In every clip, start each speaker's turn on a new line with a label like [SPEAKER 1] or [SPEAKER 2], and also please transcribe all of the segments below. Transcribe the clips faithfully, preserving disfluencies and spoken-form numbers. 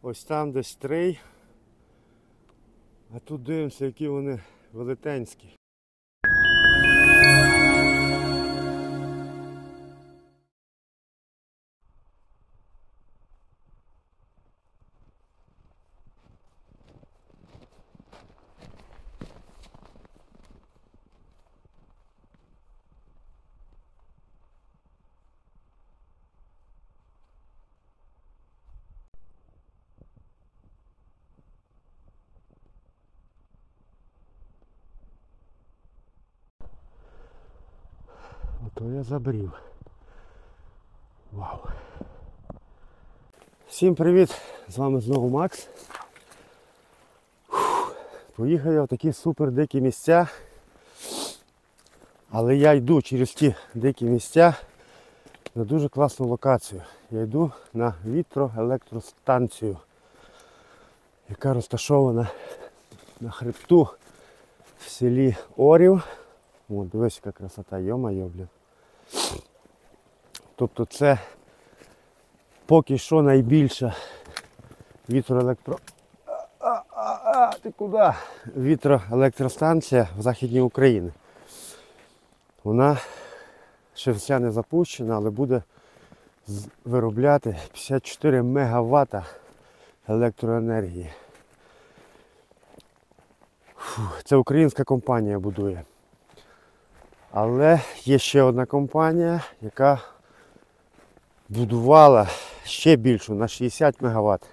[SPEAKER 1] Ось там десь стрий. А тут дивимося, які вони велетенські. Ото я забрів. Вау. Всім привіт! З вами знову Макс. Фух. Поїхав я в такі супер дикі місця. Але я йду через ті дикі місця на дуже класну локацію. Я йду на вітроелектростанцію, яка розташована на хребту в селі Орів. О, дивись, яка красота, йо-майо, блін. Тобто це поки що найбільша вітроелектро... А, а, а, ти куди? Вітроелектростанція в Західній Україні. Вона ще вся не запущена, але буде виробляти п'ятдесят чотири мегаватта електроенергії. Фух, це українська компанія будує. Але є ще одна компанія, яка будувала ще більшу, на шістдесят мегаватт.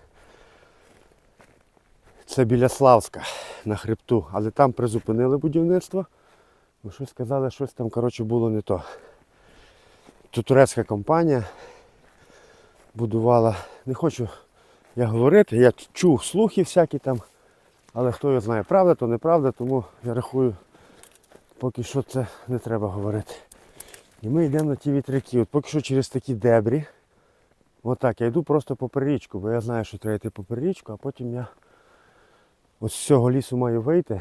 [SPEAKER 1] Це біля Славська, на хребту. Але там призупинили будівництво. Ну, щось сказали, щось там, коротше, було не то. Тут турецька компанія будувала. Не хочу я говорити, я чув слухи всякі там. Але хто його знає, правда, то неправда, тому я рахую, поки що це не треба говорити. І ми йдемо на ті вітряки. От поки що через такі дебрі. Отак, я йду просто попри річку, бо я знаю, що треба йти попри річку, а потім я ось з цього лісу маю вийти.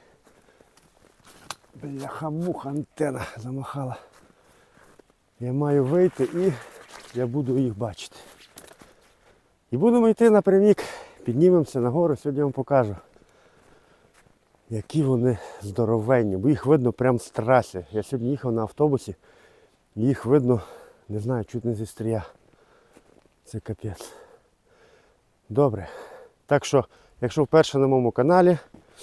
[SPEAKER 1] Бляха-муха, антена замахала. Я маю вийти і я буду їх бачити. І будемо йти напрямік, піднімемося нагору, сьогодні я вам покажу, які вони здоровенні, бо їх видно прямо з траси. Я сьогодні їхав на автобусі, і їх видно, не знаю, чуть не зі стрія. Це капець. Добре. Так що, якщо вперше на моєму каналі,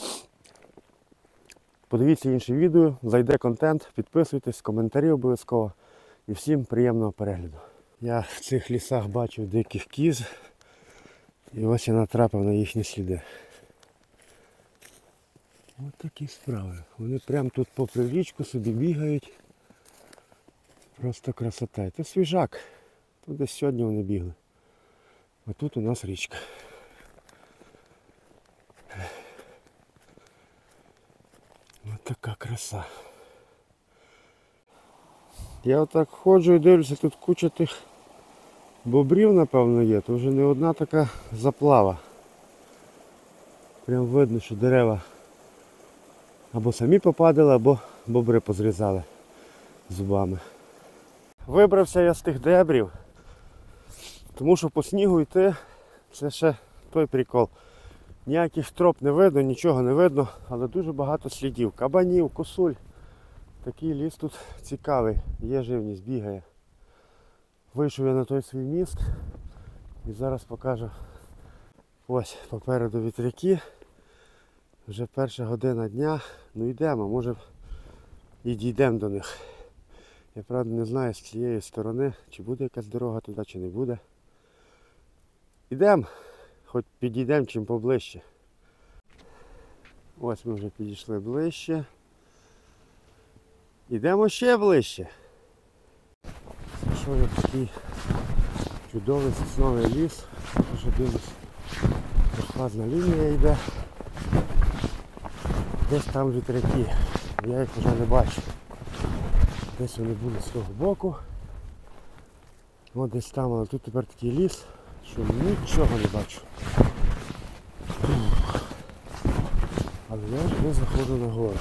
[SPEAKER 1] подивіться інші відео, зайде контент, підписуйтесь, коментарі обов'язково. І всім приємного перегляду. Я в цих лісах бачив диких кіз. І ось я натрапив на їхні сліди. Ось такі справи. Вони прямо тут попри річку собі бігають. Просто красота. Це свіжак. Тут десь сьогодні вони бігли. А тут у нас річка. Ось така краса. Я отак ходжу і дивлюся, тут куча тих бобрів, напевно, є. То вже не одна така заплава. Прям видно, що дерева або самі попадали, або бобри позрізали зубами. Вибрався я з тих дебрів, тому що по снігу йти це ще той прикол. Ніяких троп не видно, нічого не видно, але дуже багато слідів. Кабанів, косуль. Такий ліс тут цікавий, є живність, бігає. Вийшов я на той свій міст і зараз покажу. Ось попереду вітряки. Вже перша година дня. Ну йдемо, може і дійдемо до них. Я правда не знаю з цієї сторони, чи буде якась дорога туди, чи не буде. Йдемо, хоч підійдемо чим поближче. Ось ми вже підійшли ближче. Йдемо ще ближче. Зайшов я в такий чудовий сосновий ліс. Вже дивлюсь, прохладна лінія йде. Десь там вітряки. Я їх вже не бачу. Десь вони були з того боку. Ось десь там, але тут тепер такий ліс, що нічого не бачу. Але я вже заходжу на гору.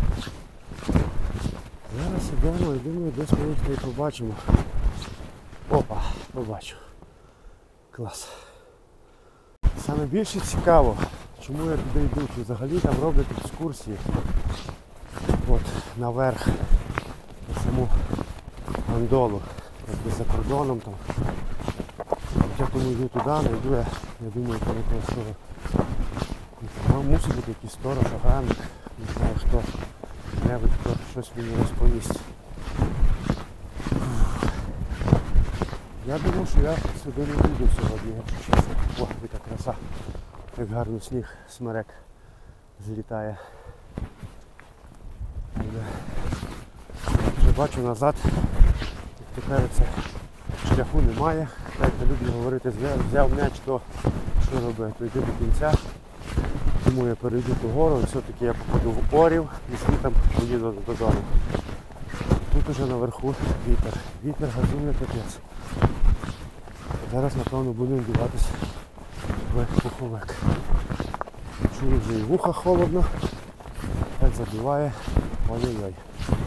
[SPEAKER 1] Зараз йдемо і думаю, десь ми їх не побачимо. Опа, побачу. Клас. Саме більше цікаво, чому я туди йду, чи взагалі там роблять екскурсії. От, наверх, на саму гондолу, як за кордоном там. Я тому йду туди, не йду, я, я думаю, коли того там мусить бути якийсь сторож, охранник, не знаю хто, небудь, хто щось мені розповість. Я думав, що я сюди не піду сьогодні, якщо чесно. О, яка краса, як гарно сніг, смерек злітає. Вже бачу назад, як то кажеться, шляху немає. Так люблю говорити, взяв м'яч, то що робити, то йди до кінця. Тому я перейду ту гору і все-таки я попаду в Орів і світом поїду додому. Тут уже наверху вітер. Вітер газує капець. Зараз напевно будемо вдіватися в пуховик. Чую вже і вуха холодно, так забиває. Ой-ой-ой.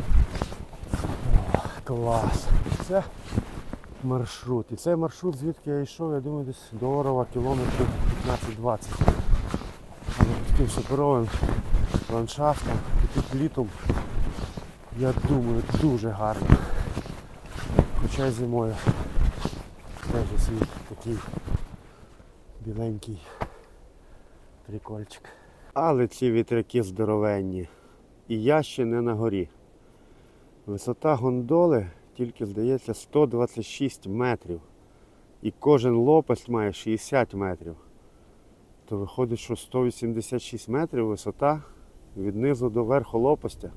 [SPEAKER 1] Клас. Це маршрут. І цей маршрут, звідки я йшов, я думаю, десь до Орова кілометрів п'ятнадцять-двадцять. Але таким суперовим ландшафтом і тут літом, я думаю, дуже гарно. Хоча й зимою теж світ такий біленький прикольчик. Але ці вітряки здоровенні. І я ще не на горі. Висота гондоли тільки, здається, сто двадцять шість метрів. І кожен лопасть має шістдесят метрів. То виходить, що сто вісімдесят шість метрів висота від низу до верху лопастя.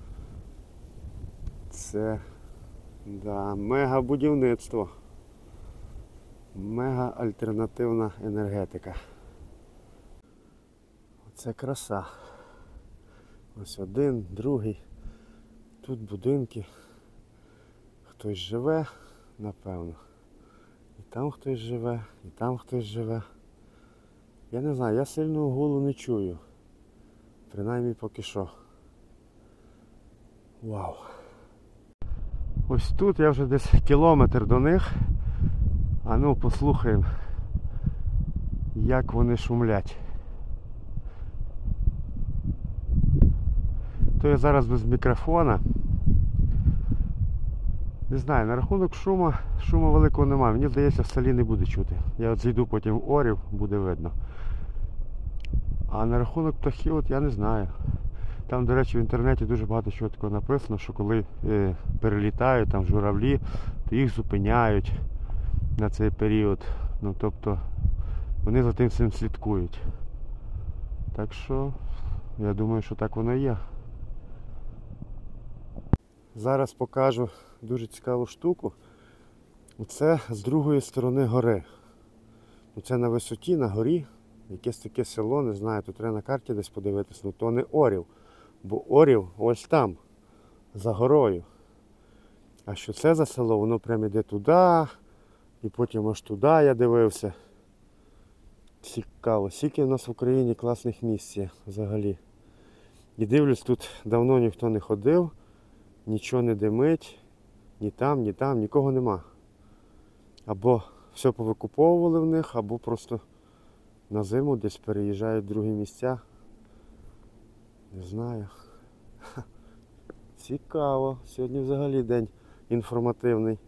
[SPEAKER 1] Це, да, мега будівництво. Мега альтернативна енергетика. Оце краса. Ось один, другий. Тут будинки. Хтось живе, напевно. І там хтось живе, і там хтось живе. Я не знаю, я сильного гулу не чую. Принаймні поки що. Вау. Ось тут я вже десь кілометр до них. А ну послухаємо, як вони шумлять. То я зараз без мікрофона. Не знаю, на рахунок шуму, шуму великого немає. Мені здається, в селі не буде чути. Я от зайду потім в Орів, буде видно. А на рахунок птахів, от я не знаю. Там, до речі, в інтернеті дуже багато чого такого написано, що коли е, перелітають там журавлі, то їх зупиняють на цей період. Ну, тобто, вони за тим всім слідкують. Так що, я думаю, що так воно і є. Зараз покажу дуже цікаву штуку. Оце з другої сторони гори. Оце на висоті, на горі. Якесь таке село, не знаю, тут треба на карті десь подивитися, ну то не Орів. Бо Орів ось там, за горою. А що це за село? Воно прямо йде туди, і потім аж туди я дивився. Цікаво, скільки в нас в Україні класних місць є взагалі. І дивлюсь, тут давно ніхто не ходив, нічого не димить, ні там, ні там, нікого нема. Або все повикуповували в них, або просто на зиму десь переїжджають в другі місця. Не знаю. Цікаво. Сьогодні взагалі день інформативний.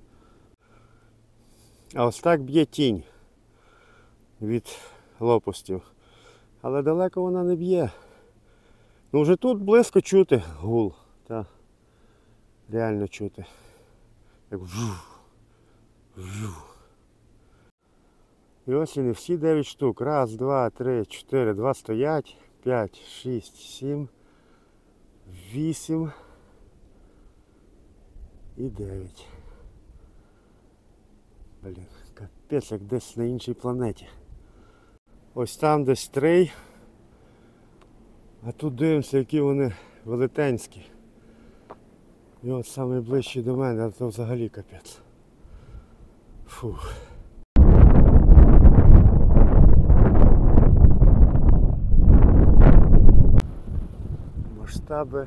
[SPEAKER 1] А ось так б'є тінь від лопастів. Але далеко вона не б'є. Ну вже тут близько чути гул. Та, реально чути. Як вжух, вжух. І ось вони всі дев'ять штук. Раз, два, три, чотири, два стоять. П'ять, шість, сім, вісім і дев'ять. Блін, капець, як десь на іншій планеті. Ось там десь три. А тут дивимося, які вони велетенські. І от найближчі до мене, а то взагалі капець. Фух. Масштаби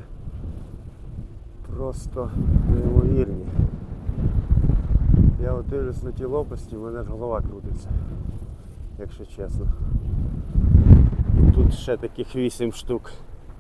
[SPEAKER 1] просто неймовірні. Я от дивлюсь на ті лопасті, в мене ж голова крутиться, якщо чесно. Тут ще таких вісім штук.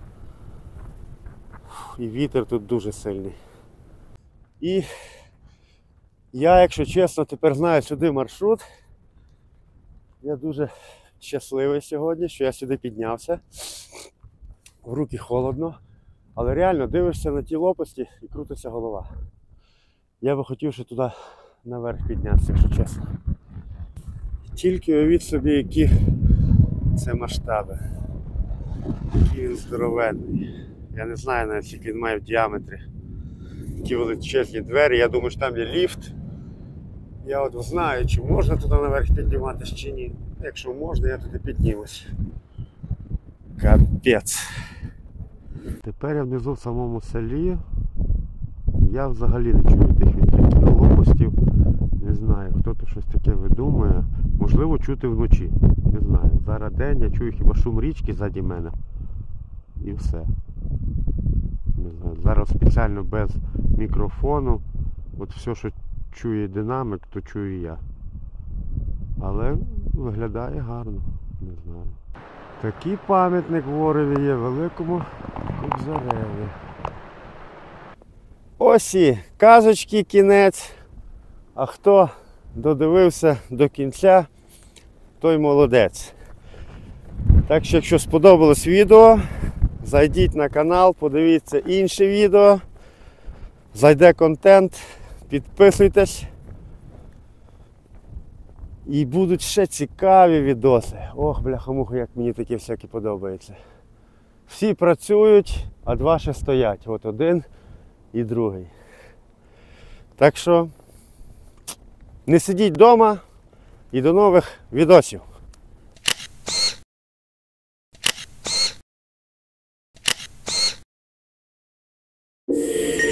[SPEAKER 1] І вітер тут дуже сильний. І я, якщо чесно, тепер знаю сюди маршрут. Я дуже щасливий сьогодні, що я сюди піднявся. В руки холодно. Але реально дивишся на ті лопасті і крутиться голова. Я би хотів ще туди наверх піднятися, якщо чесно. Тільки уявіть собі, які це масштаби. Який він здоровенний. Я не знаю навіть, скільки він має в діаметрі. Такі величезні двері, я думаю, що там є ліфт. Я от знаю, чи можна туди наверх підніматися, чи ні. Якщо можна, я туди піднімусь. Капець. Тепер я внизу в самому селі. Я взагалі не чую тих вітряків, лопастів. Не знаю, хто то щось таке видумує. Можливо, чути вночі. Не знаю. Зараз день, я чую хіба шум річки ззаді мене. І все. Не знаю. Зараз спеціально без мікрофону. От все, що чує динамик, то чую я. Але виглядає гарно. Не знаю. Такий пам'ятник в Орові є, великому Кобзареві. Ось і казочки кінець. А хто додивився до кінця, той молодець. Так що, якщо сподобалось відео, зайдіть на канал, подивіться інше відео. Зайде контент, підписуйтесь. І будуть ще цікаві відоси. Ох, бляха-муха, як мені такі всякі подобаються. Всі працюють, а два ще стоять. От один і другий. Так що не сидіть вдома і до нових відосів.
[SPEAKER 2] Yeah.